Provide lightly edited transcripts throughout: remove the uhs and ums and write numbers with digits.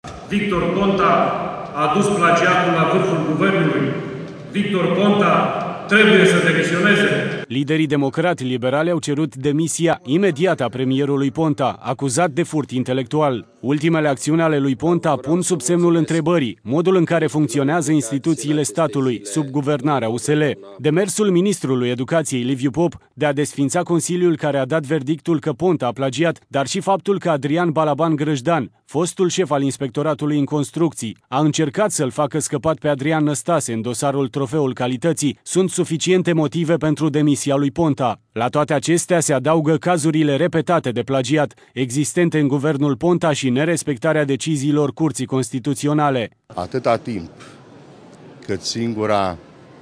Victor Ponta a dus plagiatul la vârful guvernului. Victor Ponta trebuie să demisioneze. Liderii democrati liberali au cerut demisia imediată a premierului Ponta, acuzat de furt intelectual. Ultimele acțiuni ale lui Ponta pun sub semnul întrebării modul în care funcționează instituțiile statului sub guvernarea USL. Demersul ministrului Educației Liviu Pop de a desfința Consiliul care a dat verdictul că Ponta a plagiat, dar și faptul că Adrian Balaban Grăjdan, fostul șef al Inspectoratului în Construcții, a încercat să-l facă scăpat pe Adrian Năstase în dosarul Trofeul Calității, sunt suficiente motive pentru demisia lui Ponta. La toate acestea se adaugă cazurile repetate de plagiat existente în guvernul Ponta și nerespectarea deciziilor Curții Constituționale. Atâta timp cât singura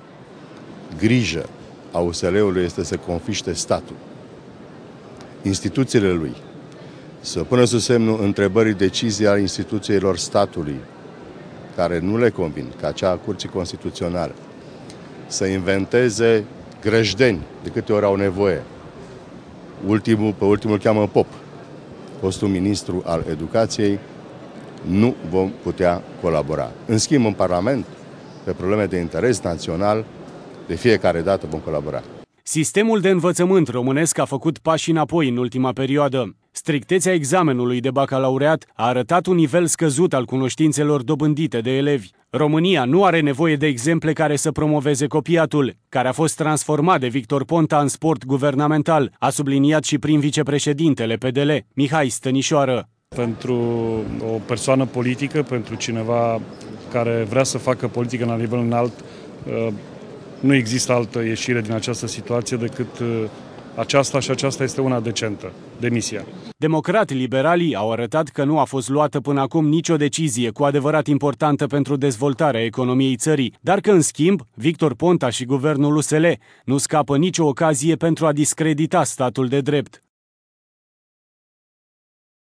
grijă a USL-ului este să confiște statul, instituțiile lui, să pună sub semnul întrebării decizii ale instituțiilor statului care nu le convin, ca cea a Curții Constituționale, să inventeze grăjdeni de câte ori au nevoie. Pe ultimul cheamă Pop, fostul ministru al Educației, nu vom putea colabora. În schimb, în Parlament, pe probleme de interes național, de fiecare dată vom colabora. Sistemul de învățământ românesc a făcut pași înapoi în ultima perioadă. Strictețea examenului de bacalaureat a arătat un nivel scăzut al cunoștințelor dobândite de elevi. România nu are nevoie de exemple care să promoveze copiatul, care a fost transformat de Victor Ponta în sport guvernamental, a subliniat și prim vicepreședintele PDL, Mihai Stănișoară. Pentru o persoană politică, pentru cineva care vrea să facă politică la nivel înalt, nu există altă ieșire din această situație decât aceasta și aceasta este una decentă, demisia. Democrații liberalii au arătat că nu a fost luată până acum nicio decizie cu adevărat importantă pentru dezvoltarea economiei țării, dar că, în schimb, Victor Ponta și guvernul USL nu scapă nicio ocazie pentru a discredita statul de drept.